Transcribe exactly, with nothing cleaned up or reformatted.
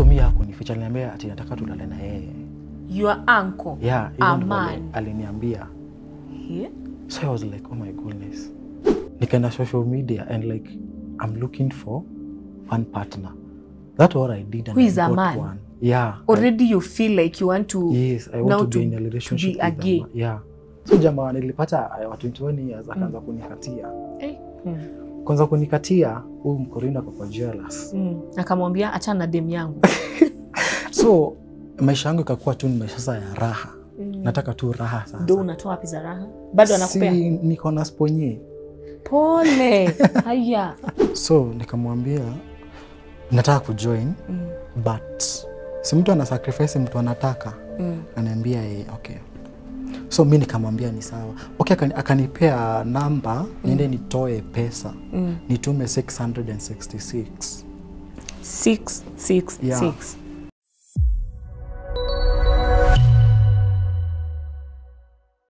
So mimi hakunificha, aliniambia ati nataka tulale na yeye. Your uncle? Yeah, a man. Aliniambia. Yeah. So I was like, oh my goodness. Nikaenda social media and like, I'm looking for one partner. That's what I did. And Who is I a got man? One. Yeah. Already I, you feel like you want to. Yes, I want now to be to, in a relationship to be with a gay. them. Yeah. So jamaa nilipata wa twenty-one years akaanza mm. kunikatia. Eh. Hmm. Kwanza kunikatia, huyu mkorina kwa jealous. Mm. Akamwambia achana na dem yangu. So maisha yangu ikakuwa tu ni maisha sasa ya raha. Mm. Nataka tu raha sasa. Ndio unatoa wapi za raha? Bado anakupea? Si niko na sponye. Pole. Haya. So nikamwambia nataka kujoin mm. but si mtu ana sacrifice mtu anataka. Mm. Ananiambia yeye okay. So mimi nikamwambia ni sawa. Okay, akanipea namba mm. niende nitoe pesa. Mm. Nitume six hundred sixty-six. six six six.